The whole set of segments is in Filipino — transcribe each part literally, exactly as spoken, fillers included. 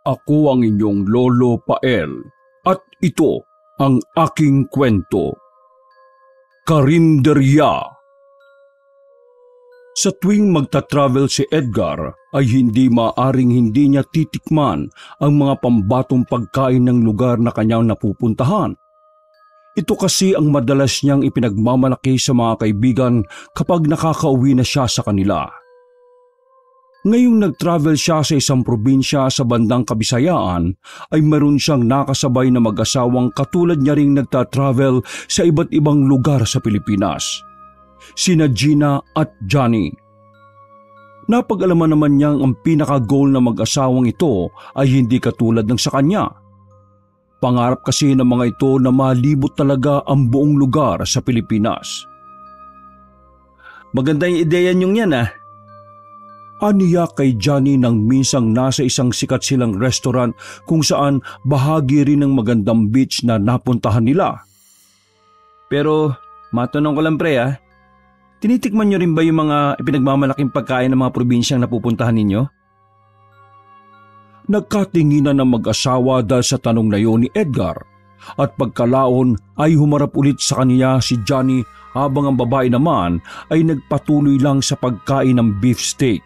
Ako ang inyong Lolo Pael at ito ang aking kwento. Karinderya. Sa tuwing magta-travel si Edgar ay hindi maaring hindi niya titikman ang mga pambatong pagkain ng lugar na kanyang napupuntahan. Ito kasi ang madalas niyang ipinagmamalaki sa mga kaibigan kapag nakakauwi na siya sa kanila. Ngayong nag-travel siya sa isang probinsya sa bandang Kabisayaan ay meron siyang nakasabay na mag-asawang katulad niya ring nagta-travel sa iba't ibang lugar sa Pilipinas. Sina Gina at Johnny. Napag-alaman naman niyang ang pinaka-goal na mag-asawang ito ay hindi katulad ng sa kanya. Pangarap kasi ng mga ito na malibot talaga ang buong lugar sa Pilipinas. Maganda yung ideya niyong yan ah. Aniya kay Johnny nang minsang nasa isang sikat silang restaurant kung saan bahagi rin ng magandang beach na napuntahan nila. Pero matanong ko lang pre ah, tinitikman niyo rin ba yung mga ipinagmamalaking pagkain ng mga probinsyang napupuntahan ninyo? Nagkatinginan ng mag-asawa dahil sa tanong na yun ni Edgar at pagkalaon ay humarap ulit sa kaniya si Johnny habang ang babae naman ay nagpatuloy lang sa pagkain ng beef steak.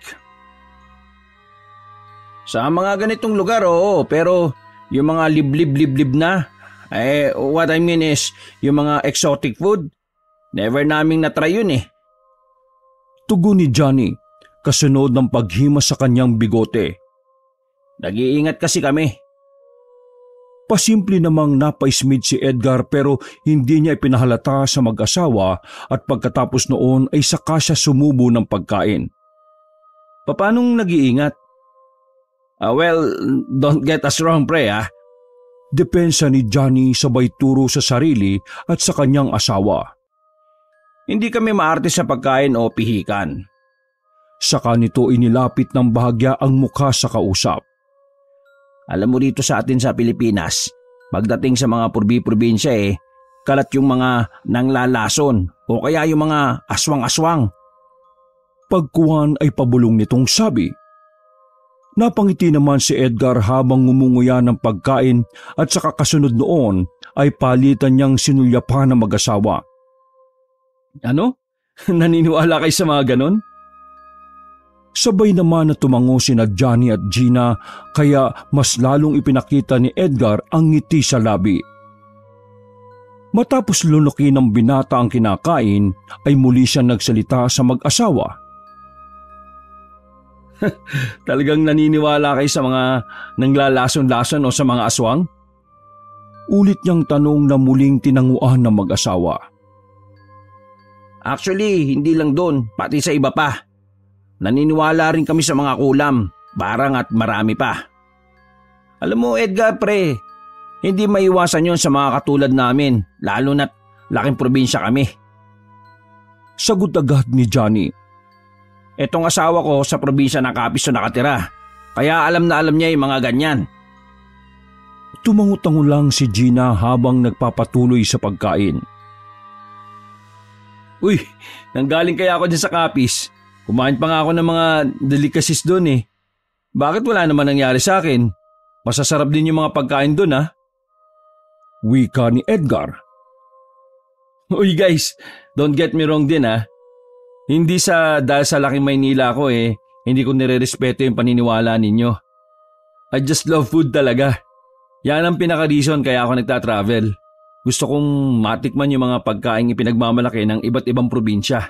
Sa mga ganitong lugar, oo, pero yung mga liblib-liblib na, eh, what I mean is, yung mga exotic food, never naming natry yun eh. Tugon ni Johnny, kasunod ng paghimas sa kanyang bigote. Nag-iingat kasi kami. Pasimple namang napaismid si Edgar pero hindi niya ipinahalata sa mag-asawa at pagkatapos noon ay saka siya sumubo ng pagkain. Paanong nag-iingat? Uh, well, don't get us wrong pre ah. Depensa ni Johnny sabay turo sa sarili at sa kanyang asawa. Hindi kami maarte sa pagkain o pihikan. Saka nito inilapit ng bahagya ang mukha sa kausap. Alam mo dito sa atin sa Pilipinas, pagdating sa mga purbi-probinsya eh, kalat yung mga nanglalason o kaya yung mga aswang-aswang. Pagkuhan ay pabulong nitong sabi. Napangiti naman si Edgar habang ngumunguya ng pagkain at saka kasunod noon ay palitan niyang sinulyapan ng mag-asawa. Ano? Naniniwala kayo sa mga ganon? Sabay naman na tumango sina Johnny at Gina kaya mas lalong ipinakita ni Edgar ang ngiti sa labi. Matapos lunukin ng binata ang kinakain ay muli siya nagsalita sa mag-asawa. Talagang naniniwala kayo sa mga nanglalason-lason o sa mga aswang? Ulit niyang tanong na muling tinanguan ng mag-asawa. Actually, hindi lang doon, pati sa iba pa. Naniniwala rin kami sa mga kulam, barang at marami pa. Alam mo Edgar pre, hindi maiwasan yon sa mga katulad namin, lalo na't laking probinsya kami. Sagot agad ni Johnny. Etong asawa ko sa probinsya ng Capiz nakatira, kaya alam na alam niya yung mga ganyan. Tumangutango lang si Gina habang nagpapatuloy sa pagkain. Uy, nanggaling kaya ako dyan sa Capiz. Kumain pa nga ako ng mga delicacies doon eh. Bakit wala naman nangyari sa akin? Masasarap din yung mga pagkain doon ha? Wika ni Edgar. Uy guys, don't get me wrong din ha. Hindi sa dahil sa laking Maynila ko eh, hindi ko nire-respeto yung paniniwala ninyo. I just love food talaga. Yan ang pinaka-reason kaya ako nagta-travel. Gusto kong matikman yung mga pagkain ipinagmamalaki ng iba't ibang probinsya.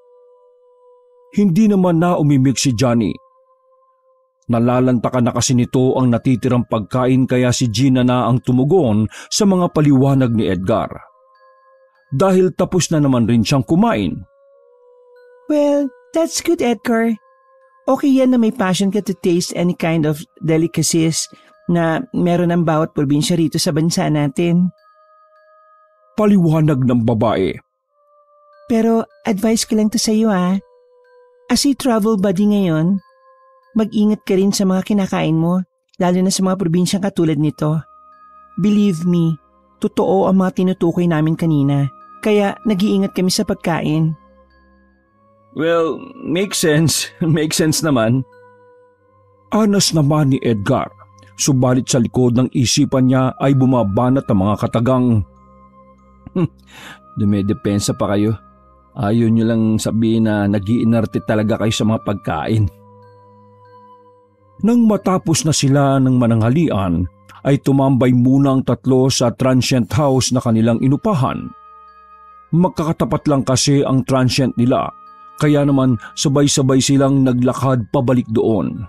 Hindi naman na umimik si Johnny. Nalalanta ka na kasi nito ang natitirang pagkain kaya si Gina na ang tumugon sa mga paliwanag ni Edgar. Dahil tapos na naman rin siyang kumain. Well, that's good Edgar. Okay yan na may passion ka to taste any kind of delicacies na meron ang bawat probinsya rito sa bansa natin. Paliwanag ng babae. Pero advice ko lang to sa iyo ah. As a travel buddy ngayon, mag-ingat ka rin sa mga kinakain mo, lalo na sa mga probinsyang katulad nito. Believe me, totoo ang mga tinutukoy namin kanina, kaya nag-iingat kami sa pagkain. Well, makes sense. Makes sense naman. Anas naman ni Edgar. Subalit sa likod ng isipan niya ay bumabanat ang mga katagang, Hmm, dumedepensa pa kayo. Ayaw nyo lang sabihin na nag-iinarte talaga kayo sa mga pagkain. Nang matapos na sila ng mananghalian, ay tumambay muna ang tatlo sa transient house na kanilang inupahan. Magkakatapat lang kasi ang transient nila, kaya naman sabay-sabay silang naglakad pabalik doon.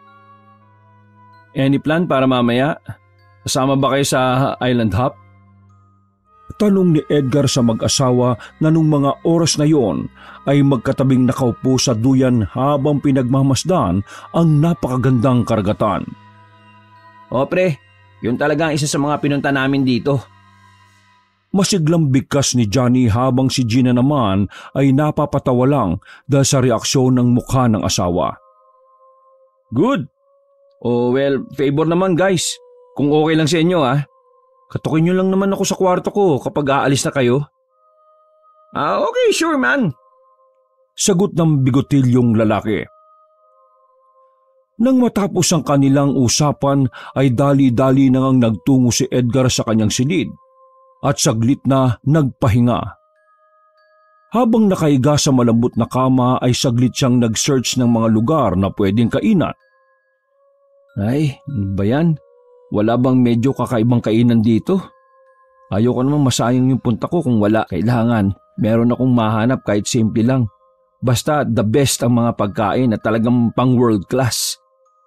Any plan para mamaya? Kasama ba kayo sa island hop? Tanong ni Edgar sa mag-asawa na nung mga oras na yon ay magkatabing nakaupo sa duyan habang pinagmamasdan ang napakagandang karagatan. O pre, yun talaga ang isa sa mga pinunta namin dito. Masiglang bigkas ni Johnny habang si Gina naman ay napapatawa lang dahil sa reaksyon ng mukha ng asawa. Good. Oh well, favor naman guys. Kung okay lang sa inyo ah. Katukin nyo lang naman ako sa kwarto ko kapag aalis na kayo. Ah, okay, sure man. Sagot ng bigotilyong lalaki. Nang matapos ang kanilang usapan ay dali-dali nang nagtungo si Edgar sa kanyang silid at saglit na nagpahinga. Habang nakaiga sa malambot na kama ay saglit siyang nag-search ng mga lugar na pwedeng kainan. Ay, ano ba yan? Wala bang medyo kakaibang kainan dito? Ayoko naman masayang yung punta ko kung wala. Kailangan, meron akong mahanap kahit simple lang. Basta the best ang mga pagkain at talagang pang world class.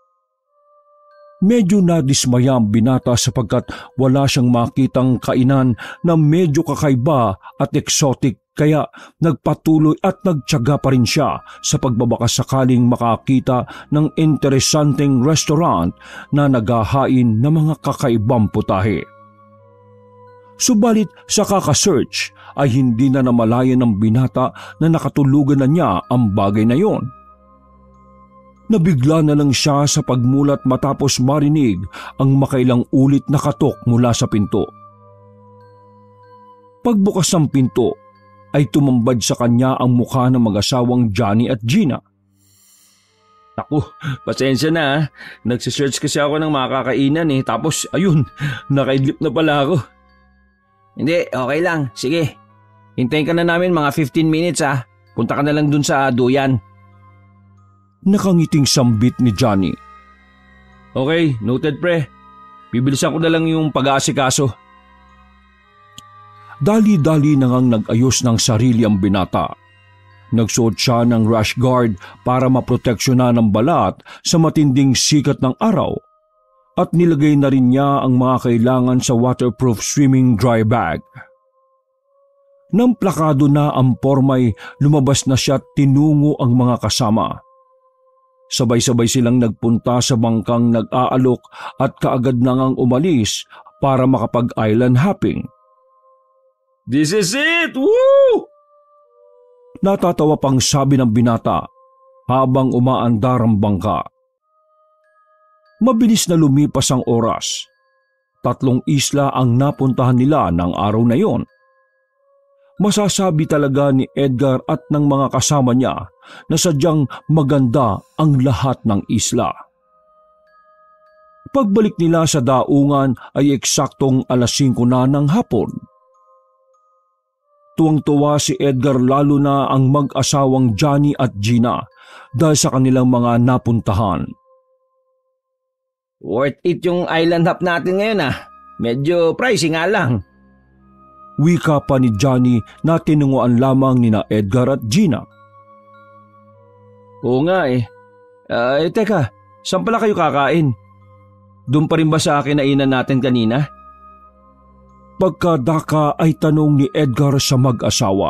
Medyo nadismaya ang binata sapagkat wala siyang makitang kainan na medyo kakaiba at exotic, kaya nagpatuloy at nagtiyaga pa rin siya sa pagbabaka sakaling makakita ng interesanteng restaurant na naghahain ng mga kakaibang putahe. Subalit sa kaka-search ay hindi na namalayan ng binata na nakatulugan na niya ang bagay na yon. Nabigla na lang siya sa pagmulat matapos marinig ang makailang ulit na katok mula sa pinto. Pagbukas ng pinto ay tumambad sa kanya ang mukha ng mag-asawang Johnny at Gina. Ako, pasensya na ha. Nagsisearch kasi ako ng makakainan eh. Tapos ayun, nakaidlip na pala ako. Hindi, okay lang. Sige. Hintayin ka na namin mga fifteen minutes ha. Punta ka na lang dun sa duyan. Nakangiting sambit ni Johnny. Okay, noted pre. Bibilisan ko na lang yung pag-aasikaso. Dali-dali na ngang nag-ayos ng sarili ang binata. Nagsuot siya ng rash guard para maproteksyonan ng balat sa matinding sikat ng araw at nilagay na rin niya ang mga kailangan sa waterproof swimming dry bag. Nang plakado na ang pormay, lumabas na siya at tinungo ang mga kasama. Sabay-sabay silang nagpunta sa bangkang nag-aalok at kaagad na ngang umalis para makapag-island hopping. This is it! Woo! Natatawa pang sabi ng binata habang umaandar ang bangka. Mabilis na lumipas ang oras. Tatlong isla ang napuntahan nila ng araw na yon. Masasabi talaga ni Edgar at ng mga kasama niya na sadyang maganda ang lahat ng isla. Pagbalik nila sa daungan ay eksaktong alas singko na ng hapon. Tuwang-tuwa si Edgar lalo na ang mag-asawang Johnny at Gina dahil sa kanilang mga napuntahan. Worth it yung island hop natin ngayon ah. Medyo pricey nga lang. Wika pa ni Johnny na tinunguan lamang ni na Edgar at Gina. Oo nga eh. Uh, eh teka, saan pala kayo kakain? Doon pa rin ba sa akin na inan natin kanina? Pagkadaka ay tanong ni Edgar sa mag-asawa.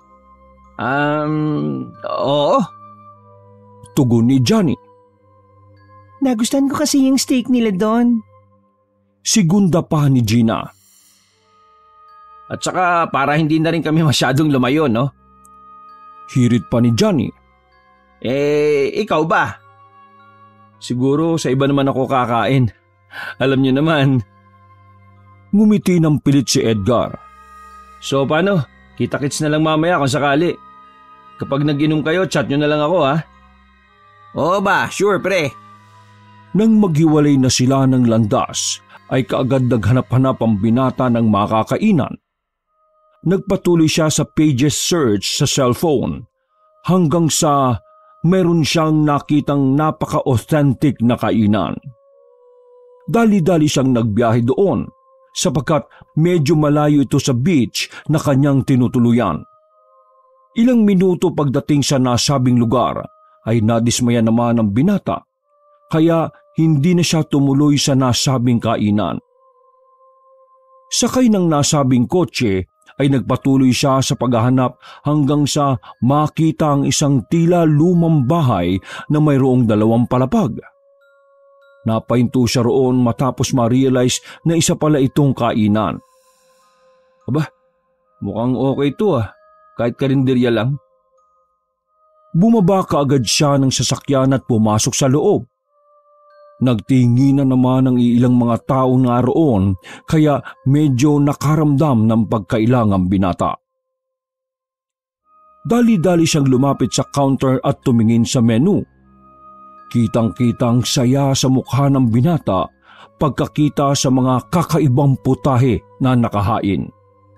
Um, oo. Tugon ni Johnny. Nagustuhan ko kasi yung steak nila doon. Sigunda pa ni Gina. At saka para hindi na rin kami masyadong lumayo, no? Hirit pa ni Johnny. Eh, ikaw ba? Siguro sa iba naman ako kakain. Alam niyo naman. Ngumiti ng pilit si Edgar. So paano? Kita-kits na lang mamaya kung sakali. Kapag nag-inom kayo, chat nyo na lang ako ha. Oo ba? Sure pre. Nang maghiwalay na sila ng landas, ay kaagad naghanap-hanap ang binata ng makakainan. Nagpatuloy siya sa pages search sa cellphone hanggang sa meron siyang nakitang napaka-authentic na kainan. Dali-dali siyang nagbiyahe doon sapagkat medyo malayo ito sa beach na kanyang tinutuluyan. Ilang minuto pagdating sa nasabing lugar ay nadismaya naman ang binata kaya hindi na siya tumuloy sa nasabing kainan. Sakay ng nasabing kotse ay nagpatuloy siya sa paghahanap hanggang sa makita ang isang tila lumang bahay na mayroong dalawang palapag. Napahinto siya roon matapos ma-realize na isa pala itong kainan. Aba, mukhang okay ito ah, kahit karinderya lang. Bumaba kaagad siya ng sasakyan at pumasok sa loob. Nagtinginan naman ang ilang mga tao nga roon kaya medyo nakaramdam ng pagkailangang binata. Dali-dali siyang lumapit sa counter at tumingin sa menu. Kitang-kitang saya sa mukha ng binata pagkakita sa mga kakaibang putahe na nakahain.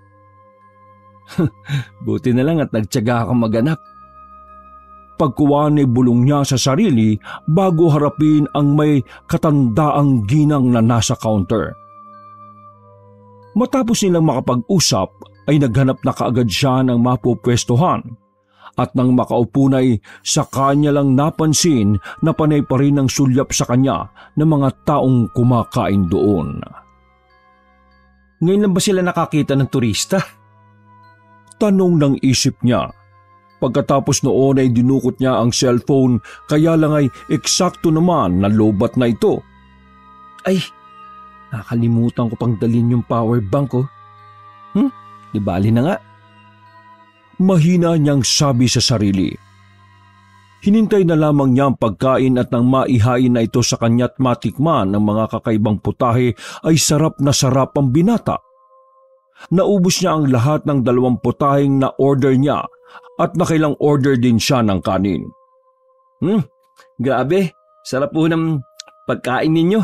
Buti na lang at nagtiyaga ka maganap. Pagkuha ni bulong niya sa sarili bago harapin ang may katandaang ginang na nasa counter. Matapos nilang makapag-usap ay naghanap na kaagad siya ng mapupwestuhan at nang makaupo na'y sa kanya lang napansin na panay pa rin ang sulyap sa kanya ng mga taong kumakain doon. Ngayon lang ba sila nakakita ng turista? Tanong ng isip niya. Pagkatapos noon ay dinukot niya ang cellphone kaya lang ay eksakto naman na lobat na ito. Ay, nakalimutan ko pang dalhin yung power bank ko. Hmm, di bali na nga. Mahina niyang sabi sa sarili. Hinintay na lamang niya ang pagkain at nang maihain na ito sa kanya't matikman ng mga kakaibang putahe ay sarap na sarap ang binata. Naubos niya ang lahat ng dalawang putaheng na order niya at nakailang order din siya ng kanin. Hmm, grabe, sarap po ng pagkain ninyo.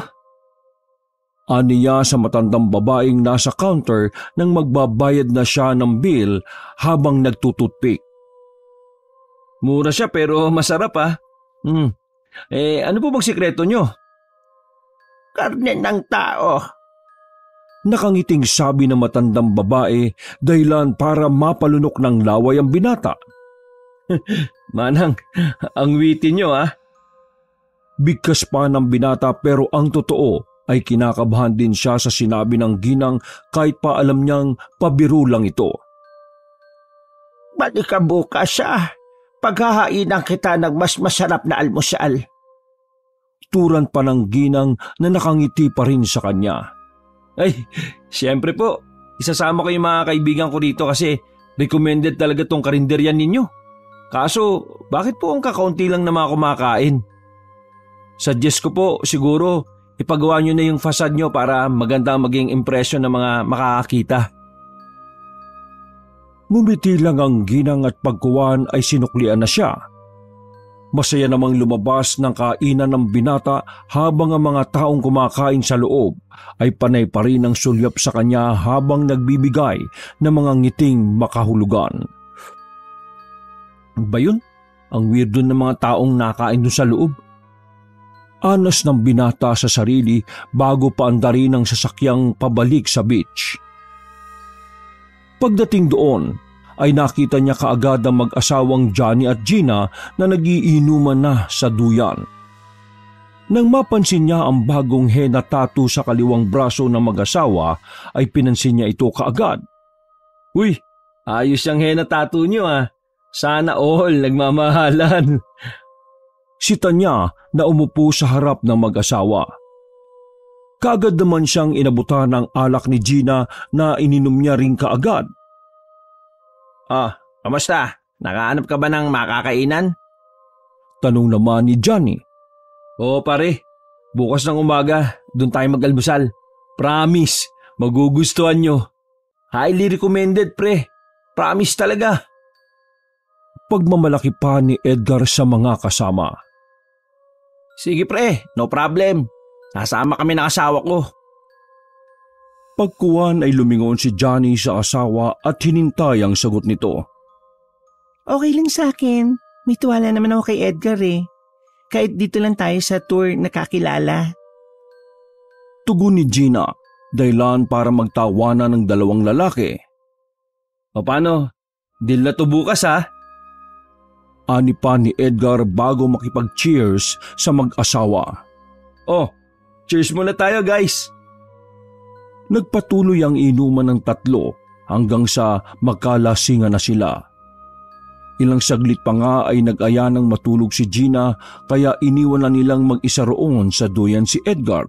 Aniya sa matandang babaeng nasa counter nang magbabayad na siya ng bill habang nagtututpik. Mura siya pero masarap ah. Hmm. Eh ano po bang sikreto nyo? Karne ng tao. Nakangiting sabi ng matandang babae dahilan para mapalunok ng laway ang binata. Manang, ang witty nyo ah. Bigkas pa ng binata pero ang totoo ay kinakabahan din siya sa sinabi ng ginang kahit pa alam niyang pabiro lang ito. Balik ka bukas ah. Paghahainan kita ng mas masarap na almusal. Turan pa ng ginang na nakangiti pa rin sa kanya. Ay, siyempre po. Isasama ko yung mga kaibigan ko dito kasi recommended talaga tong karinderyan ninyo. Kaso, bakit po ang kakaunti lang na mga kumakain? Suggest ko po, siguro, ipagawa nyo na yung facade nyo para maganda maging impression ng mga makakakita. Ngumiti lang ang ginang at pagkuwan ay sinuklian na siya. Masaya namang lumabas ng kainan ng binata habang ang mga taong kumakain sa loob ay panay pa rin ang sulyap sa kanya habang nagbibigay ng mga ngiting makahulugan. Ba yun? Ang weirdo ng mga taong nakain doon sa loob. Anas ng binata sa sarili bago paandarin ang sasakyang pabalik sa beach. Pagdating doon, ay nakita niya kaagad ang mag-asawang Johnny at Gina na nagiinuman na sa duyan. Nang mapansin niya ang bagong henna tattoo sa kaliwang braso ng mag-asawa, ay pinansin niya ito kaagad. Uy, ayos yung henna tattoo niyo ah. Sana all nagmamahalan. Sita niya na umupo sa harap ng mag-asawa. Kaagad naman siyang inabutan ng alak ni Gina na ininom niya rin kaagad. Ah, kamusta? Nakahanap ka ba ng makakainan? Tanong naman ni Johnny. Oo pare, bukas ng umaga, doon tayo mag-almusal. Promise, magugustuhan nyo. Highly recommended pre, promise talaga. Pagmamalaki pa ni Edgar sa mga kasama. Sige pre, no problem. Sasama kami ng asawa ko. Pagkuwan ay lumingon si Johnny sa asawa at hinintay ang sagot nito. Okay lang sa akin. May tuwala naman ako kay Edgar eh. Kahit dito lang tayo sa tour nakakilala. Tugon ni Gina, dahilan para magtawanan ng dalawang lalaki. O paano? Deal na to bukas ha? Ani pa ni Edgar bago makipag-cheers sa mag-asawa. Oh, cheers muna tayo guys. Nagpatuloy ang inuman ng tatlo hanggang sa magkalasingan na sila. Ilang saglit pa nga ay nag-aya ng matulog si Gina kaya iniwan na nilang mag-isa roon sa duyan si Edgar.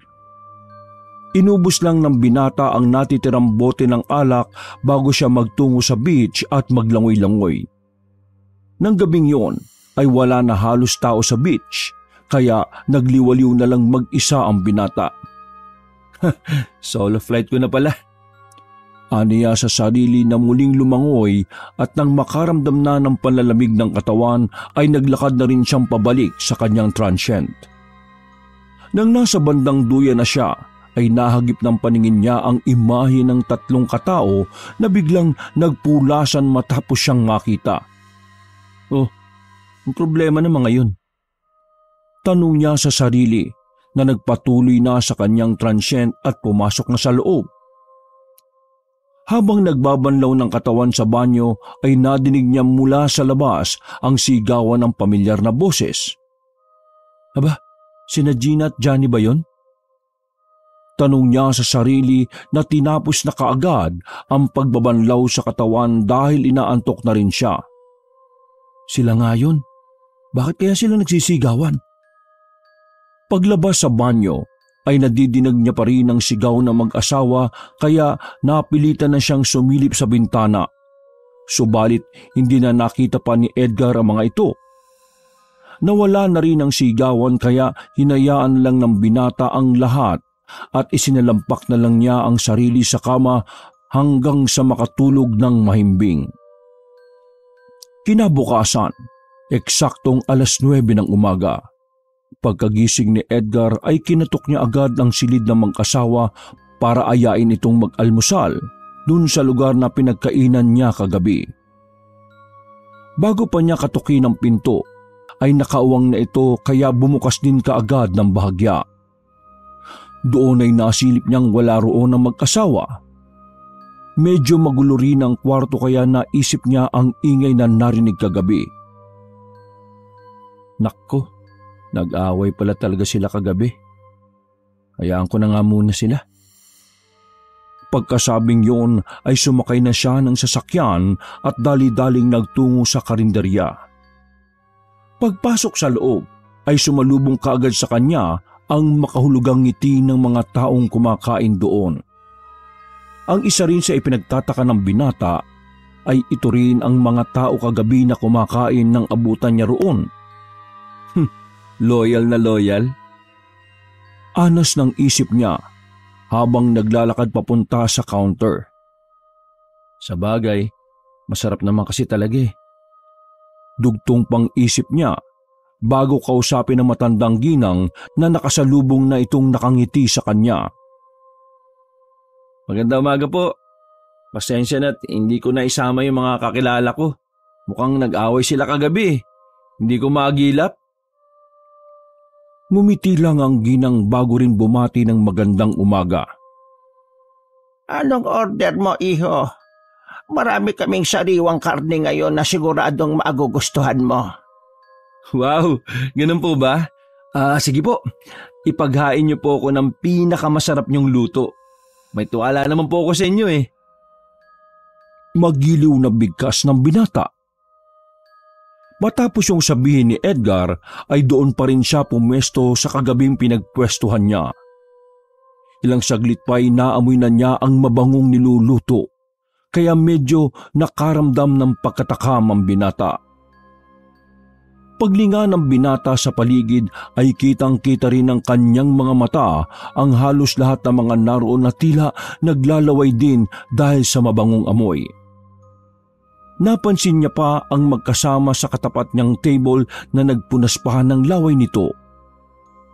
Inubos lang ng binata ang natitirang bote ng alak bago siya magtungo sa beach at maglangoy-langoy. Nang gabing yon ay wala na halos tao sa beach kaya nagliwaliw na lang mag-isa ang binata. Solo flight ko na pala. Aniya sa sarili na muling lumangoy at nang makaramdam na ng panlalamig ng katawan ay naglakad na rin siyang pabalik sa kanyang transient. Nang nasa bandang duya na siya ay nahagip ng paningin niya ang imahe ng tatlong katao na biglang nagpulasan matapos siyang makita. Oh, ang problema na mga yun. Tanong niya sa sarili na nagpatuloy na sa kanyang transient at pumasok na sa loob. Habang nagbabanlaw ng katawan sa banyo ay nadinig niya mula sa labas ang sigawan ng pamilyar na boses. Aba, sina Gina at Johnny ba yun? Tanong niya sa sarili na tinapos na kaagad ang pagbabanlaw sa katawan dahil inaantok na rin siya. Sila nga yun. Bakit kaya sila nagsisigawan? Paglabas sa banyo ay nadidinig niya pa rin ang sigaw ng mag-asawa kaya napilitan na siyang sumilip sa bintana. Subalit hindi na nakita pa ni Edgar ang mga ito. Nawala na rin ang sigawan kaya hinayaan lang ng binata ang lahat at isinalampak na lang niya ang sarili sa kama hanggang sa makatulog ng mahimbing. Kinabukasan, eksaktong alas nuwebe ng umaga. Pagkagising ni Edgar ay kinatok niya agad ang silid ng mag-asawa para ayain itong mag-almusal dun sa lugar na pinagkainan niya kagabi. Bago pa niya katukin ang pinto, ay nakauwang na ito kaya bumukas din kaagad ng bahagya. Doon ay nasilip niyang wala roon ang mag-asawa. Medyo magulo rin ang kwarto kaya naisip niya ang ingay na narinig kagabi. Nakko, nag-away pala talaga sila kagabi. Hayaan ko na nga muna sila. Pagkasabing yon ay sumakay na siya ng sasakyan at dali-daling nagtungo sa karinderya. Pagpasok sa loob ay sumalubong kaagad sa kanya ang makahulugang ngiti ng mga taong kumakain doon. Ang isa rin sa ipinagtataka ng binata ay ito rin ang mga tao kagabi na kumakain ng abutan niya roon. Hm, loyal na loyal? Anas ng isip niya habang naglalakad papunta sa counter. Sa bagay, masarap naman kasi talaga eh. Dugtong pang isip niya bago kausapin ng matandang ginang na nakasalubong na itong nakangiti sa kanya. Magandang umaga po. Pasensya na't hindi ko na isama yung mga kakilala ko. Mukhang nag-away sila kagabi. Hindi ko magilap. Ngumiti lang ang ginang bago rin bumati ng magandang umaga. Anong order mo, iho? Marami kaming sariwang karne ngayon na siguradong magugustuhan mo. Wow, ganun po ba? Ah, sige po. Ipaghain niyo po ako ng pinakamasarap niyong luto. May tuwala naman po ako sa inyo eh. Magiliw na bigkas ng binata. Matapos yung sabihin ni Edgar ay doon pa rin siya pumwesto sa kagabing pinagpwestuhan niya. Ilang saglit pa ay naamoy na niya ang mabangong niluluto, kaya medyo nakaramdam ng pagkatakam ang binata. Paglinga ng binata sa paligid ay kitang-kita rin ng kanyang mga mata ang halos lahat ng mga naroon na tila naglalaway din dahil sa mabangong amoy. Napansin niya pa ang magkasama sa katapat niyang table na nagpunaspahan ng laway nito.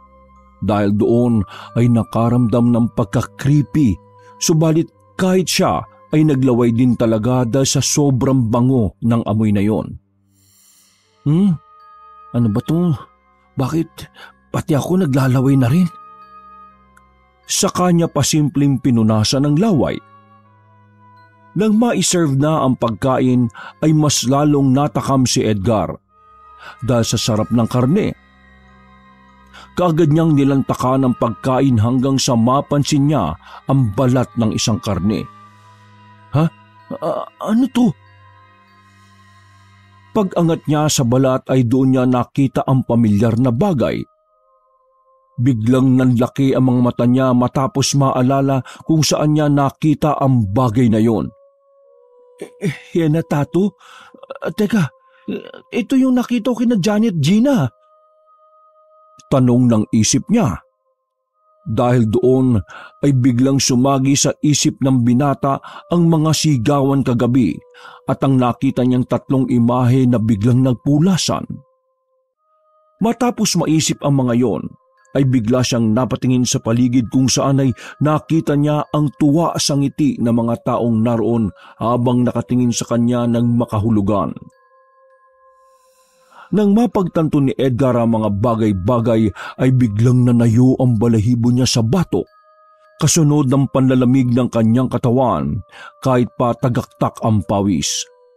dahil doon ay nakaramdam ng pagka-creepy, subalit kahit siya ay naglaway din talaga dahil sa sobrang bango ng amoy na yon. Hmm? Ano ba to? Bakit pati ako naglalaway na rin? Sa kanya pa simpleng pinunasan ng laway. Nang ma-serve na ang pagkain ay mas lalong natakam si Edgar dahil sa sarap ng karne. Kaagad niyang nilantakan ang pagkain hanggang sa mapansin niya ang balat ng isang karne. Ha? A- ano to? Pag-angat niya sa balat ay doon niya nakita ang pamilyar na bagay. Biglang nanlaki ang mga mata niya matapos maalala kung saan niya nakita ang bagay na yon. Eh, yan na tato? Uh, teka, ito yung nakita ko kina Janet Gina. Tanong ng isip niya. Dahil doon ay biglang sumagi sa isip ng binata ang mga sigawan kagabi at ang nakita niyang tatlong imahe na biglang nagpulasan. Matapos maisip ang mga yon, ay bigla siyang napatingin sa paligid kung saan ay nakita niya ang tuwa sa ngiti ng mga taong naroon habang nakatingin sa kanya ng makahulugan. Nang mapagtanto ni Edgar ang mga bagay-bagay ay biglang nanayo ang balahibo niya sa batok, kasunod ng panlalamig ng kanyang katawan kahit pa tagaktak ang pawis.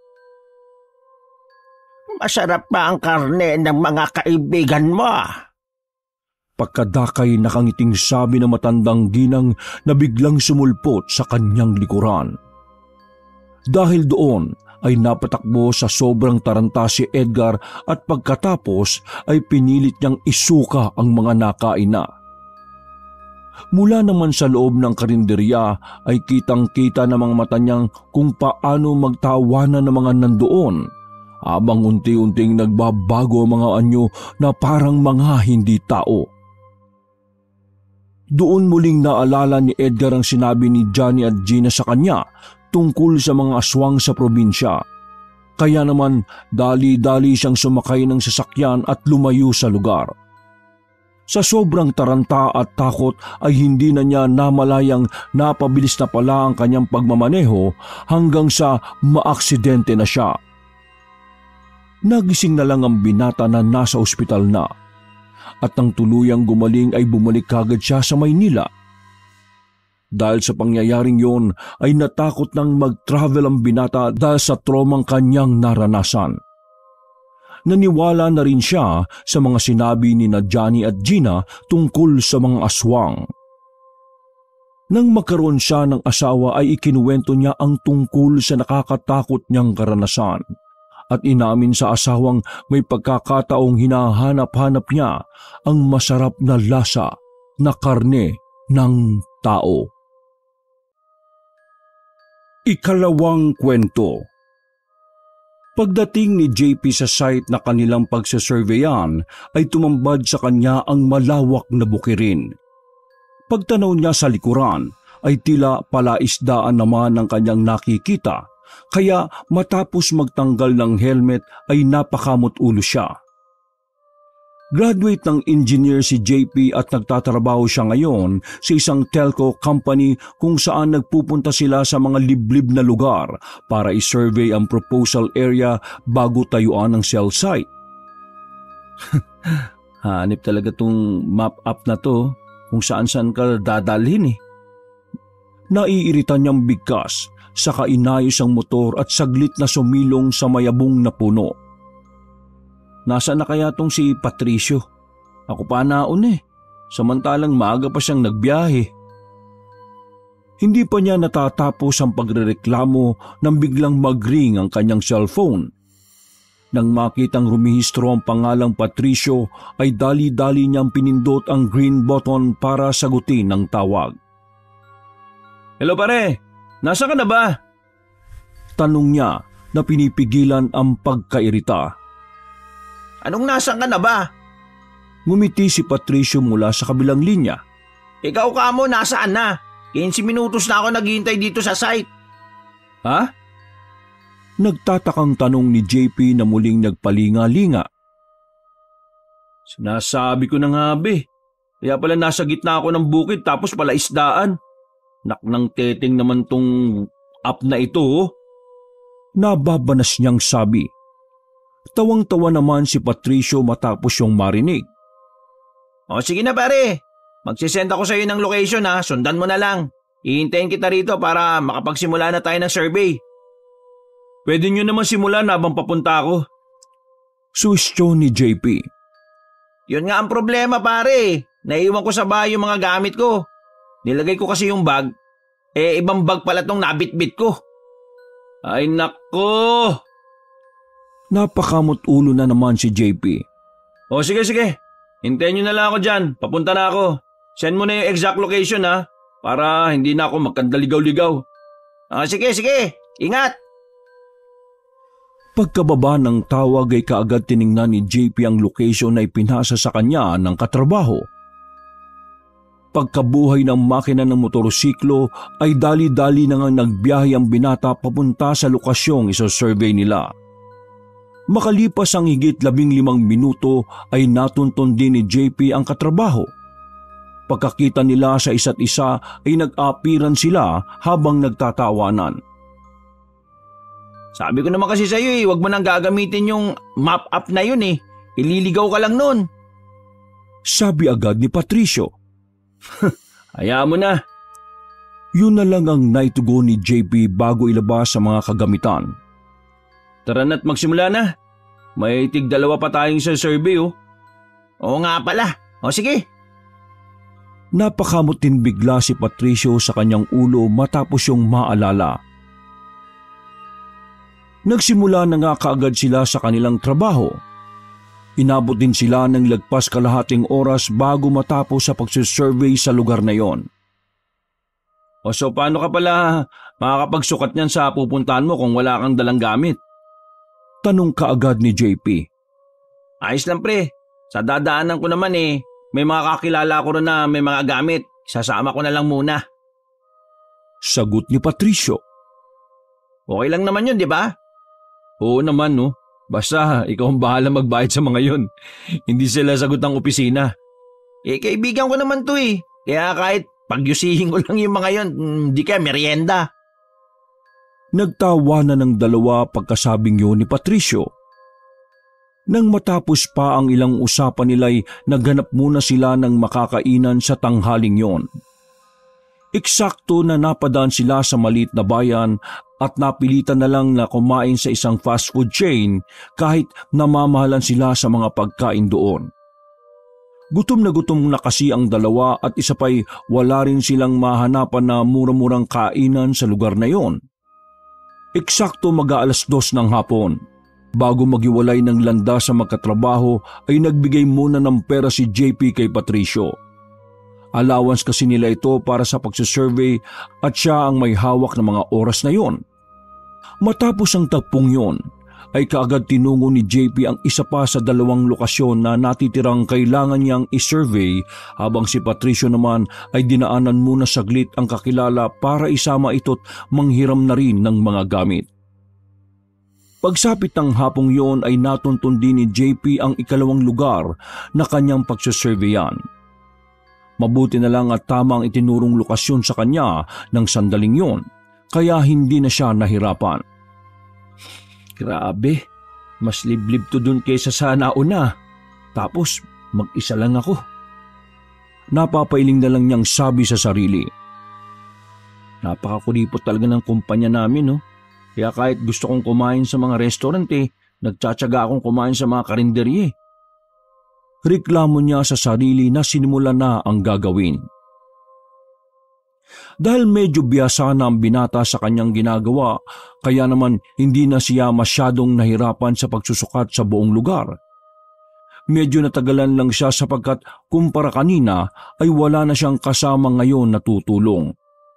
Masarap ba ang karne ng mga kaibigan mo? Pagkadakay nakangiting sabi ng matandang ginang na biglang sumulpot sa kanyang likuran. Dahil doon ay napatakbo sa sobrang taranta si Edgar at pagkatapos ay pinilit niyang isuka ang mga nakain na. Mula naman sa loob ng karinderya ay kitang-kita ng mga mata niyang kung paano magtawanan ng mga nandoon habang unti-unting nagbabago ang mga anyo na parang mga hindi tao. Doon muling naalala ni Edgar ang sinabi ni Johnny at Gina sa kanya tungkol sa mga aswang sa probinsya. Kaya naman dali-dali siyang sumakay ng sasakyan at lumayo sa lugar. Sa sobrang taranta at takot ay hindi na niya namalayang napabilis na pala ang kanyang pagmamaneho hanggang sa maaksidente na siya. Nagising na lang ang binata na nasa ospital na at nang tuluyang gumaling ay bumalik kagad siya sa Maynila. Dahil sa pangyayaring yon ay natakot nang mag-travel ang binata dahil sa traumang kanyang naranasan. Naniwala na rin siya sa mga sinabi ni na Johnny at Gina tungkol sa mga aswang. Nang magkaroon siya ng asawa ay ikinuwento niya ang tungkol sa nakakatakot niyang karanasan at inamin sa asawang may pagkakataong hinahanap-hanap niya ang masarap na lasa na karne ng tao. Ikalawang kwento. Pagdating ni J P sa site na kanilang pagsasurveyan ay tumambad sa kanya ang malawak na bukirin. Pagtanaw niya sa likuran ay tila palaisdaan naman ang kanyang nakikita, kaya matapos magtanggal ng helmet ay napakamot ulo siya. Graduate ng engineer si J P at nagtatrabaho siya ngayon sa isang telco company kung saan nagpupunta sila sa mga liblib na lugar para i-survey ang proposal area bago tayuan ng cell site. Hanip talaga tong map app na to kung saan-saan ka dadalhin eh. Naiirita niyang bigkas, saka inayos ang motor at saglit na sumilong sa mayabong na puno. Nasaan na kaya tong si Patricio? Ako pa naon eh, samantalang maaga pa siyang nagbiyahe. Hindi pa niya natatapos ang pagrereklamo nang biglang mag-ring ang kanyang cellphone. Nang makitang rumihistro ang pangalang Patricio ay dali-dali niyang pinindot ang green button para sagutin ang tawag. Hello pare, nasa ka na ba? Tanong niya na pinipigilan ang pagkairita. Anong nasan ka na ba? Ngumiti si Patricio mula sa kabilang linya. Ikaw ka mo, nasaan na? quince minutos na ako naghihintay dito sa site. Ha? Nagtatakang tanong ni J P na muling nagpalinga-linga. Sinasabi ko na nga be, Kaya pala nasa gitna ako ng bukid tapos pala isdaan. Nak ng teteng naman tong app na ito oh. Nababanas niyang sabi. Tawang-tawa naman si Patricio matapos yung marinig. O sige na pare, magsisend ako sa iyo ng location ha, sundan mo na lang. Ihintayin kita rito para makapagsimula na tayo ng survey. Pwede nyo naman simulan habang papunta ako. Suwestyon ni J P. Yun nga ang problema pare, naiwan ko sa bahay yung mga gamit ko. Nilagay ko kasi yung bag, eh ibang bag pala tong nabitbit ko. Ay nako! Napakamot ulo na naman si J P. O sige sige, hintayin nyo na lang ako dyan, papunta na ako. Send mo na yung exact location ha, para hindi na ako magkandaligaw-ligaw. Ah, sige sige, ingat! Pagkababa ng tawag ay kaagad tiningnan ni J P ang location na ipinasa sa kanya ng katrabaho. Pagkabuhay ng makina ng motorsiklo ay dali-dali na nga nagbiyahe ang binata papunta sa lokasyong isosurvey nila. Makalipas ang higit labing limang minuto ay natuntun din ni J P ang katrabaho. Pagkakita nila sa isa't isa ay nag-apiran sila habang nagtatawanan. Sabi ko naman kasi sa iyo eh, huwag mo nang gagamitin yung map app na yun eh. Ililigaw ka lang nun. Sabi agad ni Patricio. Hayaan mo na. Yun na lang ang night to go ni J P bago ilabas sa mga kagamitan. Tara na't magsimula na. May tig dalawa pa tayong sa survey oh. Oo nga pala. O sige. Napakamot din bigla si Patricio sa kanyang ulo matapos yung maalala. Nagsimula na nga kaagad sila sa kanilang trabaho. Inabot din sila ng lagpas kalahating oras bago matapos sa pagsusurvey sa lugar na yon. O so paano ka pala makakapagsukat niyan sa pupuntahan mo kung wala kang dalang gamit? Tanong kaagad ni J P. Ayos lang pre, sa dadaanan ko naman eh, may mga kakilala ko rin na may mga gamit, sasama ko na lang muna. Sagot ni Patricio. Okay lang naman yun, di ba? Oo naman no. Basta ikaw ang bahala magbayad sa mga yun. Hindi sila sagot ng opisina. Eh kaibigan ko naman to eh. Kaya kahit pagyusihin ko lang yung mga yun, hindi kaya merienda. Nagtawa na ng dalawa pagkasabing yun ni Patricio. Nang matapos pa ang ilang usapan nila'y naghanap muna sila ng makakainan sa tanghaling yon. Eksakto na napadaan sila sa maliit na bayan at napilitan na lang na kumain sa isang fast food chain kahit namamahalan sila sa mga pagkain doon. Gutom na gutom na kasi ang dalawa at isa pa'y wala rin silang mahanapan na mura-murang kainan sa lugar na yon. Eksakto mag-aalas dos ng hapon. Bago maghiwalay ng landas sa magkatrabaho ay nagbigay muna ng pera si J P kay Patricio. Allowance kasi nila ito para sa pagsusurvey at siya ang may hawak ng mga oras na yon. Matapos ang tagpong yon, ay kaagad tinungo ni J P ang isa pa sa dalawang lokasyon na natitirang kailangan niyang isurvey habang si Patricio naman ay dinaanan muna saglit ang kakilala para isama ito't manghiram na rin ng mga gamit. Pagsapit ng hapong yon ay natuntun din ni J P ang ikalawang lugar na kanyang pagsusurveyan. Mabuti na lang at tama ang itinurong lokasyon sa kanya ng sandaling yon, kaya hindi na siya nahirapan. Grabe, mas liblib to dun kaysa sa nauna. Tapos mag-isa lang ako. Napapailing na lang niyang sabi sa sarili. Napakakulipot talaga ng kumpanya namin, no? Kaya kahit gusto kong kumain sa mga restaurant eh, nagtsatsaga akong kumain sa mga karinderye. Reklamo niya sa sarili na sinimula na ang gagawin. Dahil medyo biyasa na ang binata sa kanyang ginagawa, kaya naman hindi na siya masyadong nahirapan sa pagsusukat sa buong lugar. Medyo natagalan lang siya sapagkat kumpara kanina ay wala na siyang kasama ngayon na tutulong.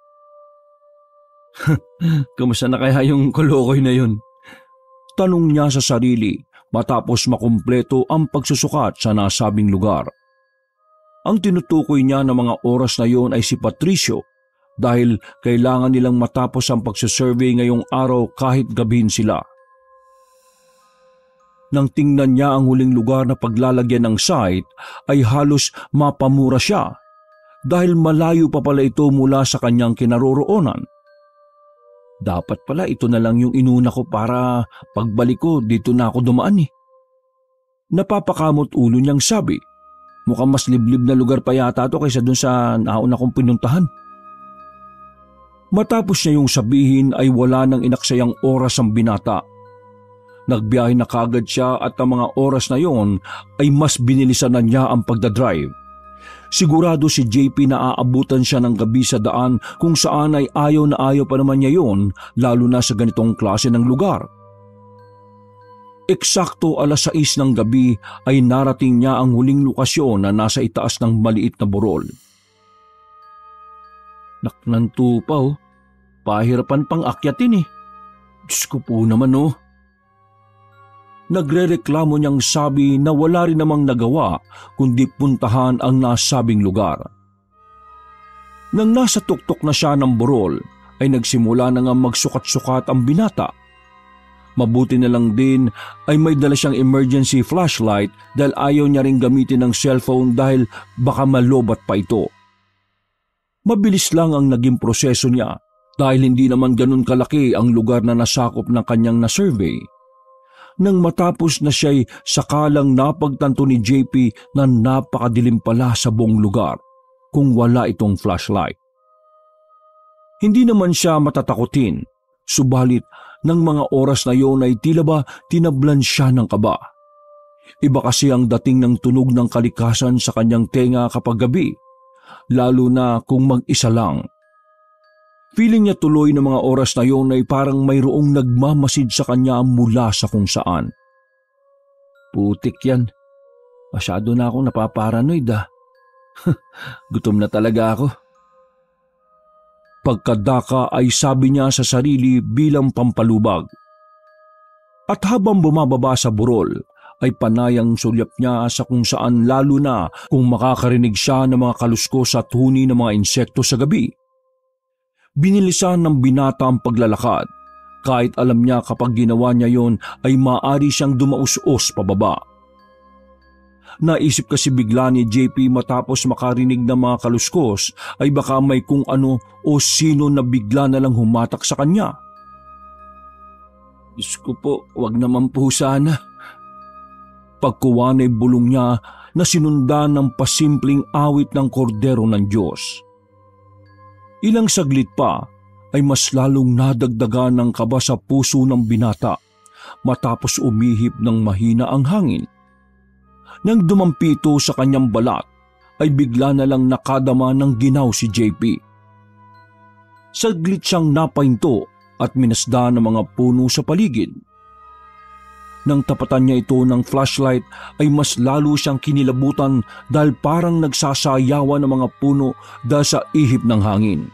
Kamusta na kaya yung kolokoy na yun? Tanong niya sa sarili matapos makumpleto ang pagsusukat sa nasabing lugar. Ang tinutukoy niya ng mga oras na yon ay si Patricio dahil kailangan nilang matapos ang pagsusurvey ngayong araw kahit gabihin sila. Nang tingnan niya ang huling lugar na paglalagyan ng site ay halos mapamura siya dahil malayo pa pala ito mula sa kanyang kinaroroonan. Dapat pala ito na lang yung inuna ko para pagbalik ko dito na ako dumaan eh. Napapakamot ulo niyang sabi. Mukhang mas liblib na lugar pa yata ito kaysa dun sa nauna kong pinuntahan. Matapos niya yung sabihin ay wala nang inaksayang oras ang binata. Nagbiyahe na kagad siya at ang mga oras na yon ay mas binilisan na niya ang pagdadrive. Sigurado si J P na aabutan siya ng gabi sa daan kung saan ay ayaw na ayaw pa naman niya yon lalo na sa ganitong klase ng lugar. Eksakto alas sais ng gabi ay narating niya ang huling lokasyon na nasa itaas ng maliit na burol. Naknanto pa oh, pahirapan pang akyatin eh. Diyos ko po naman oh. Nagrereklamo niyang sabi na wala rin namang nagawa kundi puntahan ang nasabing lugar. Nang nasa tuktok na siya ng burol ay nagsimula na nga magsukat-sukat ang binata. Mabuti na lang din ay may dala siyang emergency flashlight dahil ayaw niya ring gamitin ng cellphone dahil baka malobat pa ito. Mabilis lang ang naging proseso niya dahil hindi naman ganun kalaki ang lugar na nasakop ng kanyang na-survey. Nang matapos na siya'y sakalang napagtanto ni J P na napakadilim pala sa buong lugar kung wala itong flashlight. Hindi naman siya matatakutin, subalit ng mga oras na yon ay tila ba tinablan siya ng kaba. Iba kasi ang dating ng tunog ng kalikasan sa kanyang tenga kapag gabi, lalo na kung mag-isa lang. Feeling niya tuloy ng mga oras na yon ay parang mayroong nagmamasid sa kanya mula sa kung saan. Putik yan. Masyado na akong napaparanoid ah. Gutom na talaga ako. Pagkadaka ay sabi niya sa sarili bilang pampalubag. At habang bumababa sa burol, ay panayang sulyap niya sa kung saan lalo na kung makakarinig siya ng mga kaluskos at huni ng mga insekto sa gabi. Binilisan ng binata ang paglalakad kahit alam niya kapag ginawa niya yon ay maaari siyang dumaus-os pababa. Naisip kasi bigla ni J P matapos makarinig ng mga kaluskos ay baka may kung ano o sino na bigla na lang humatak sa kanya. Diyos ko po, wag naman po sana. Pagkuwan ay bulong niya na sinundan ng pasimpleng awit ng kordero ng Diyos. Ilang saglit pa ay mas lalong nadagdagan ng kaba sa puso ng binata matapos umihip ng mahina ang hangin. Nang dumampi ito sa kanyang balat ay bigla na lang nakadama ng ginaw si J P. Saglit siyang napahinto at minasdan ng mga puno sa paligid. Nang tapatan niya ito ng flashlight ay mas lalo siyang kinilabutan dahil parang nagsasayawan ng mga puno dahil sa ihip ng hangin.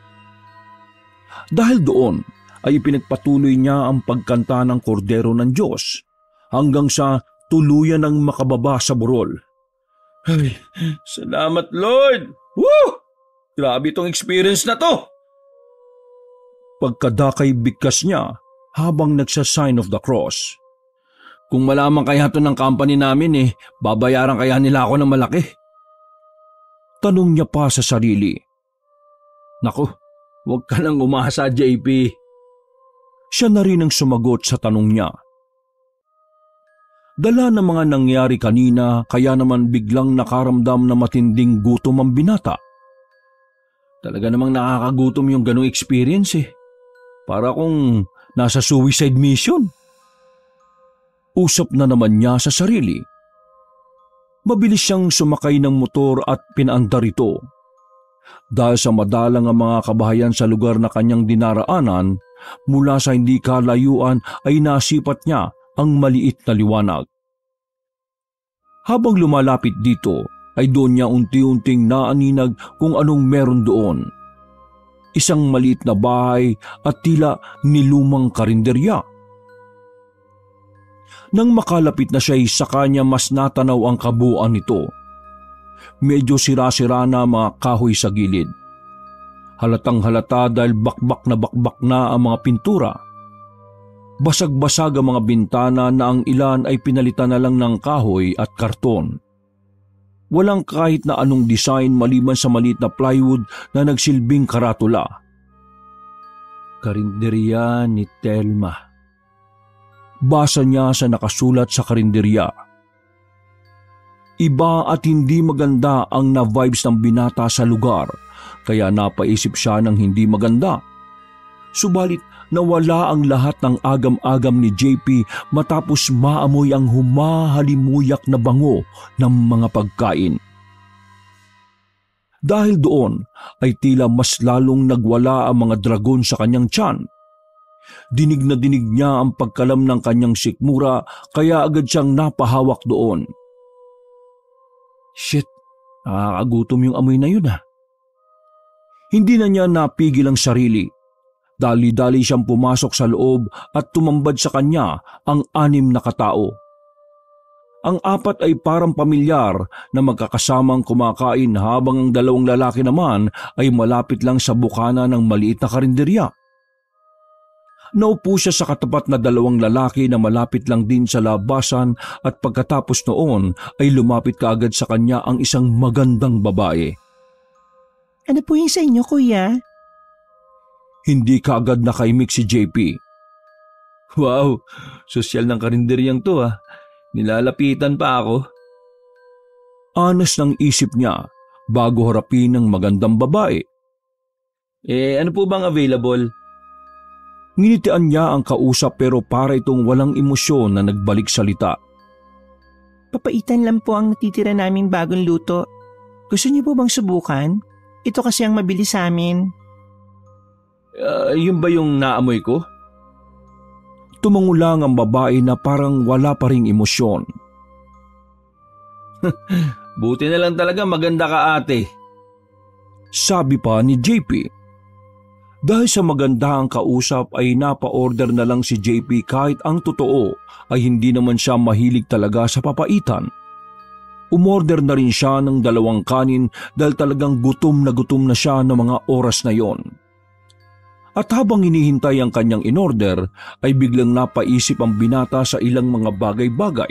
Dahil doon ay ipinagpatuloy niya ang pagkanta ng kordero ng Diyos hanggang sa tuluyan ng makababa sa burol. Ay, salamat Lord! Woo! Grabe itong experience na to! Pagkadakay bigkas niya habang nagsa-sign of the cross. Kung malaman kaya ito ng company namin eh, babayaran kaya nila ako ng malaki? Tanong niya pa sa sarili. Naku, huwag ka nang umasa J P. Siya na rin ang sumagot sa tanong niya. Dala ng mga nangyari kanina kaya naman biglang nakaramdam na matinding gutom ang binata. Talaga namang nakakagutom yung ganong experience eh. Para kung nasa suicide mission. Usap na naman niya sa sarili. Mabilis siyang sumakay ng motor at pinaandar ito. Dahil sa madalang ang mga kabahayan sa lugar na kanyang dinaraanan, mula sa hindi kalayuan ay nasipat niya ang maliit na liwanag. Habang lumalapit dito, ay doon niya unti-unting naaninag kung anong meron doon. Isang maliit na bahay at tila nilumang karinderya. Nang makalapit na siya ay saka niya mas natanaw ang kabuuan nito. Medyo sira-sira na mga kahoy sa gilid. Halatang halata dahil bakbak na bakbak na ang mga pintura. Basag-basag ang mga bintana na ang ilan ay pinalitan na lang ng kahoy at karton. Walang kahit na anong design maliban sa maliit na plywood na nagsilbing karatula. Karinderya ni Telma. Basa niya sa nakasulat sa karinderya. Iba at hindi maganda ang na-vibes ng binata sa lugar, kaya napaisip siya ng hindi maganda. Subalit nawala ang lahat ng agam-agam ni J P matapos maamoy ang humahalimuyak na bango ng mga pagkain. Dahil doon ay tila mas lalong nagwala ang mga dragon sa kanyang tiyan. Dinig na dinig niya ang pagkalam ng kanyang sikmura kaya agad siyang napahawak doon. Shit, nakakagutom yung amoy na yun ah. Hindi na niya napigil ang sarili. Dali-dali siyang pumasok sa loob at tumambad sa kanya ang anim na katao. Ang apat ay parang pamilyar na magkakasamang kumakain habang ang dalawang lalaki naman ay malapit lang sa bukana ng maliit na karinderya. Naupo siya sa katapat na dalawang lalaki na malapit lang din sa labasan at pagkatapos noon ay lumapit kaagad sa kanya ang isang magandang babae. Ano po yung sa inyo, kuya? Hindi kaagad nakaimik si J P. Wow, sosyal ng karinderyang to ah. Nilalapitan pa ako. Anas ng isip niya bago harapin ng magandang babae. Eh ano po bang available? Nginitian niya ang kausap pero para itong walang emosyon na nagbalik salita. Papaitan lang po ang natitira naming bagong luto. Gusto niyo po bang subukan? Ito kasi ang mabilis sa amin. Uh, yun ba yung naamoy ko? Tumangulang ang babae na parang wala pa ring emosyon. Buti na lang talaga maganda ka ate. Sabi pa ni J P. Dahil sa maganda ang kausap ay napa-order na lang si J P kahit ang totoo ay hindi naman siya mahilig talaga sa papaitan. Umorder na rin siya ng dalawang kanin dahil talagang gutom na gutom na siya ng mga oras na yon. At habang hinihintay ang kanyang inorder ay biglang napaisip ang binata sa ilang mga bagay-bagay.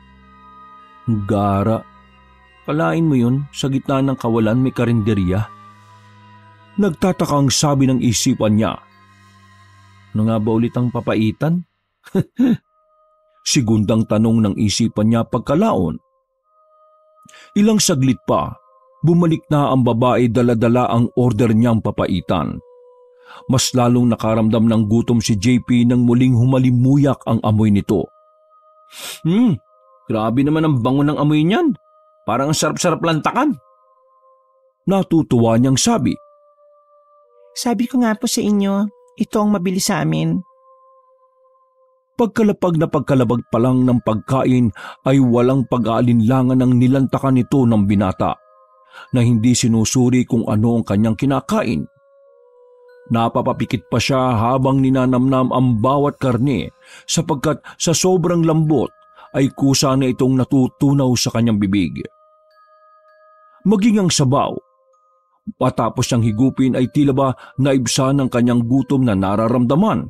Gara, kalain mo yun sa gitna ng kawalan may karinderya? Nagtatakang sabi ng isipan niya. Ano nga ba ulit ang papaitan? Sigundang tanong ng isipan niya pagkalaon. Ilang saglit pa, bumalik na ang babae dala-dala ang order niyang papaitan. Mas lalong nakaramdam ng gutom si J P nang muling humalimuyak ang amoy nito. Hmm, grabe naman ang bango ng amoy niyan. Parang ang sarap-sarap lantakan. Natutuwa niyang sabi. Sabi ko nga po sa inyo, ito ang mabilis sa amin. Pagkalapag na pagkalabag pa lang ng pagkain ay walang pag-aalinlangan ng nilantakan nito ng binata na hindi sinusuri kung ano ang kanyang kinakain. Napapapikit pa siya habang ninanamnam ang bawat karne sapagkat sa sobrang lambot ay kusa na itong natutunaw sa kanyang bibig. Maging ang sabaw, matapos siyang higupin ay tila ba naibsa ng kanyang gutom na nararamdaman.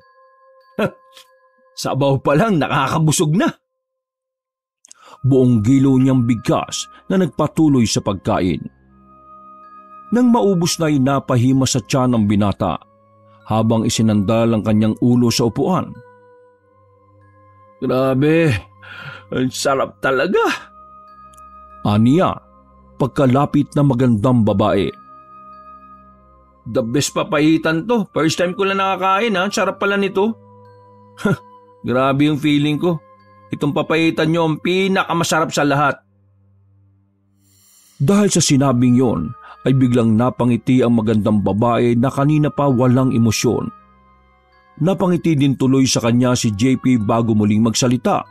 Sabaw pa lang nakakabusog na. Buong gilo niyang bigkas na nagpatuloy sa pagkain. Nang maubos na ay napahima sa tiyan ng binata habang isinandal ang kanyang ulo sa upuan. Grabe, ang sarap talaga. Aniya, pagkalapit na magandang babae. The best papaitan to. First time ko lang nakakain ha. Sarap pala nito. Grabe yung feeling ko. Itong papaitan nyo ang pinakamasarap sa lahat. Dahil sa sinabing yon, ay biglang napangiti ang magandang babae na kanina pa walang emosyon. Napangiti din tuloy sa kanya si J P bago muling magsalita.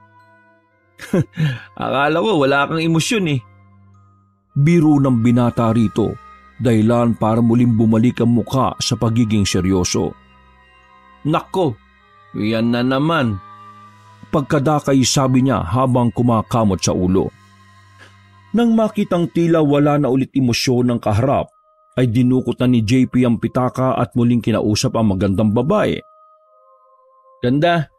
Akala ko wala kang emosyon eh. Biro ng binata rito, dahilan para muling bumalik ang muka sa pagiging seryoso. Nako, yan na naman. Pagkadakay sabi niya habang kumakamot sa ulo. Nang makitang tila wala na ulit emosyon ng kaharap, ay dinukot na ni J P ang pitaka at muling kinausap ang magandang babae. Ganda,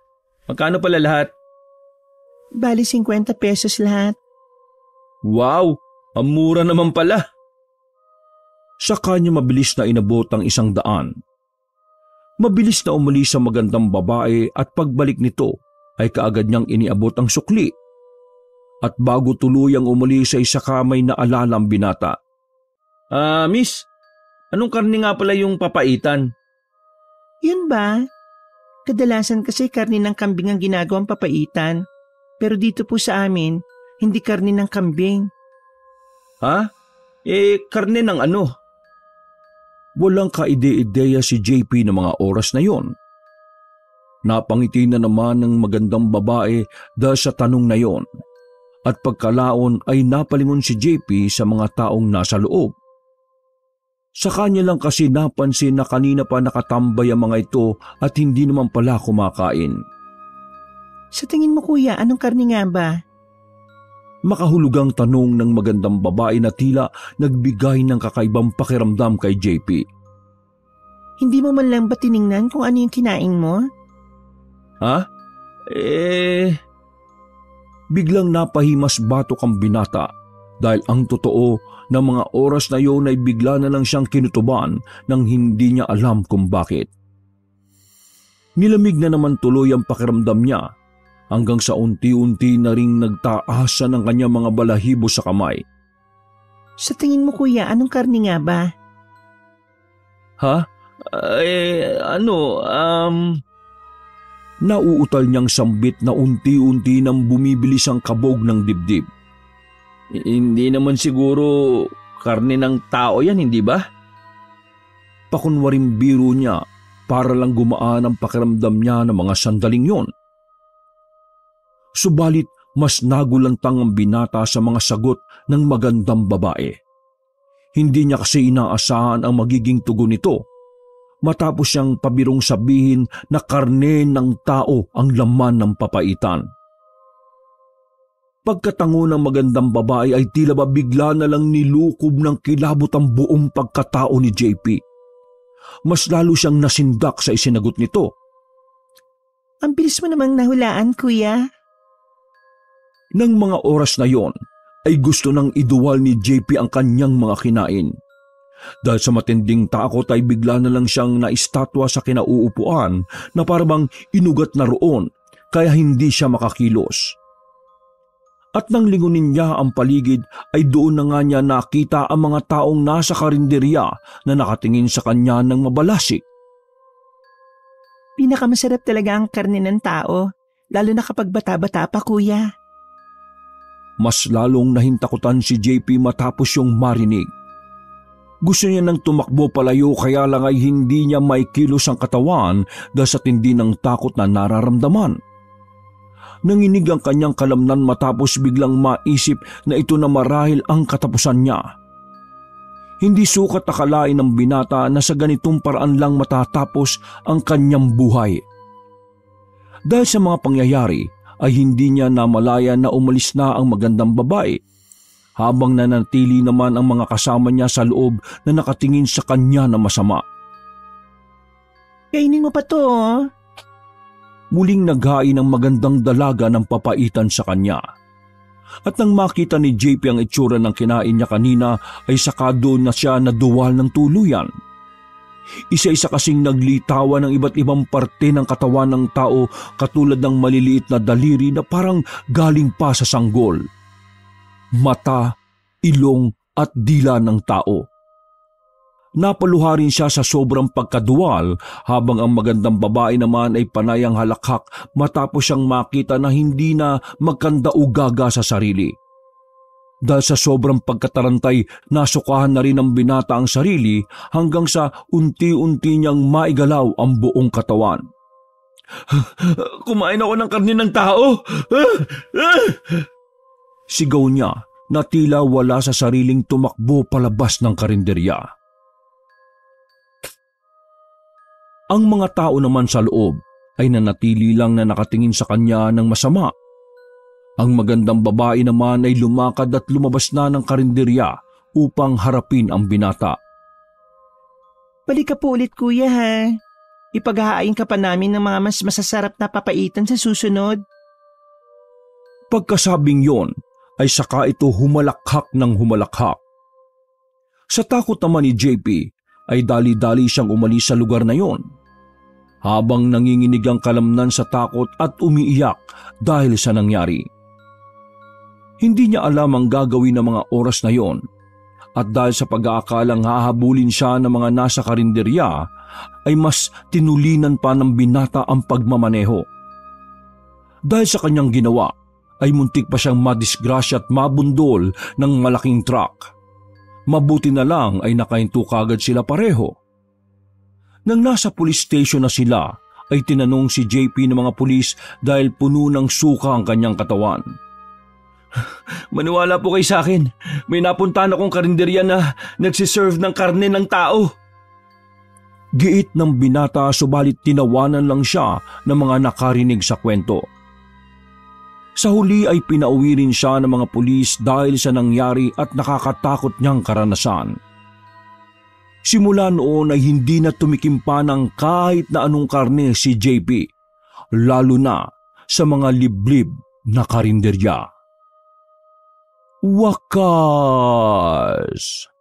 Magkano pala lahat? Bali fifty pesos lahat. Wow, ang mura naman pala. Sa kanya mabilis na inabot ang isang daan. Mabilis na umalis sa magandang babae at pagbalik nito ay kaagad niyang iniabot ang sukli. At bago tuluyang umalis ay saka may naalala ang binata. Ah, miss, anong karne nga pala yung papaitan? Yun ba? Kadalasan kasi karne ng kambing ang ginagawang papaitan. Pero dito po sa amin, hindi karne ng kambing. Ha? Eh, karne ng ano? Walang kaide-ideya si J P ng mga oras na yon. Napangiti na naman ng magandang babae dahil sa tanong na yon. At pagkalaon ay napalingon si J P sa mga taong nasa loob. Sa kanya lang kasi napansin na kanina pa nakatambay ang mga ito at hindi naman pala kumakain. Sa tingin mo kuya, anong karne nga ba? Makahulugang tanong ng magandang babae na tila nagbigay ng kakaibang pakiramdam kay J P. Hindi mo man lang ba tiningnan kung ano yung kinain mo? Ha? Eh... Biglang napahimas batok ang binata dahil ang totoo ng mga oras na yun ay bigla na lang siyang kinutuban nang hindi niya alam kung bakit. Nilamig na naman tuloy ang pakiramdam niya hanggang sa unti-unti na ring nagtaasan ang kanyang mga balahibo sa kamay. Sa tingin mo kuya, anong karne nga ba? Ha? Eh, ano, um... Nauutal niyang sambit na unti-unti nang bumibilis ang kabog ng dibdib. Hindi naman siguro karne ng tao yan, hindi ba? Pakunwaring biro niya para lang gumaan ang pakiramdam niya ng mga sandaling yon. Subalit mas nagulantang ang binata sa mga sagot ng magandang babae. Hindi niya kasi inaasahan ang magiging tugon nito matapos siyang pabirong sabihin na karne ng tao ang laman ng papaitan. Pagkatango ng magandang babae ay tila ba bigla na lang nilukob ng kilabot ang buong pagkatao ni J P. Mas lalo siyang nasindak sa isinagot nito. Ang bilis mo namang nahulaan kuya. Nang mga oras na yon ay gusto nang iduwal ni J P ang kanyang mga kinain. Dahil sa matinding takot ay bigla na lang siyang naistatwa sa kinauupuan na parang inugat na roon kaya hindi siya makakilos. At nang lingunin niya ang paligid ay doon na nga niya nakita ang mga taong nasa karinderya na nakatingin sa kanya ng mabalasik. Pinakamasarap talaga ang karne ng tao, lalo na kapag bata-bata pa kuya. Mas lalong nahintakutan si J P matapos yung marinig. Gusto niya nang tumakbo palayo kaya lang ay hindi niya maikilos ang katawan dahil sa tindi ng takot na nararamdaman. Nanginig ang kanyang kalamnan matapos biglang maisip na ito na marahil ang katapusan niya. Hindi sukat akalain ng binata na sa ganitong paraan lang matatapos ang kanyang buhay. Dahil sa mga pangyayari ay hindi niya namalaya na umalis na ang magandang babae, habang nanatili naman ang mga kasama niya sa loob na nakatingin sa kanya na masama. Kainin mo pa to, oh. Muling naghain ng magandang dalaga ng papaitan sa kanya. At nang makita ni J P ang itsura ng kinain niya kanina ay saka doon na siya naduwal ng tuluyan. Isa-isa kasing naglitawan ng iba't ibang parte ng katawan ng tao katulad ng maliliit na daliri na parang galing pa sa sanggol. Mata, ilong at dila ng tao. Napaluha rin siya sa sobrang pagkaduwal habang ang magandang babae naman ay panayang halakhak matapos siyang makita na hindi na magkandaugaga sa sarili. Dahil sa sobrang pagkatarantay, nasukahan na rin ng binata ang sarili hanggang sa unti-unti niyang maigalaw ang buong katawan. Kumain ako ng karne ng tao! Sigaw niya na tila wala sa sariling tumakbo palabas ng karinderya. Ang mga tao naman sa loob ay nanatili lang na nakatingin sa kanya ng masama. Ang magandang babae naman ay lumakad at lumabas na ng karinderya upang harapin ang binata. Balik ka po ulit kuya ha. Ipaghahain ka pa namin ng mga mas masasarap na papaitan sa susunod. Pagkasabing yon ay saka ito humalakhak ng humalakhak. Sa takot naman ni J P ay dali-dali siyang umalis sa lugar na yon. Habang nanginginig ang kalamnan sa takot at umiiyak dahil sa nangyari. Hindi niya alam ang gagawin ng mga oras na yon. At dahil sa pag-aakalang hahabulin siya ng mga nasa karinderya, ay mas tinulinan pa ng binata ang pagmamaneho. Dahil sa kanyang ginawa, ay muntik pa siyang madisgrasya at mabundol ng malaking truck. Mabuti na lang ay nakahinto kagad sila pareho. Nang nasa police station na sila, ay tinanong si J P ng mga pulis dahil puno ng suka ang kanyang katawan. Maniwala po kayo sa akin. May napuntahan akong karinderya na nagsiserve ng karne ng tao. Giit ng binata subalit tinawanan lang siya ng mga nakarinig sa kwento. Sa huli ay pinauwi rin siya ng mga pulis dahil sa nangyari at nakakatakot niyang karanasan. Simula noon ay hindi na tumikimpa ng kahit na anong karne si J P, lalo na sa mga liblib na karinderya. Wakas!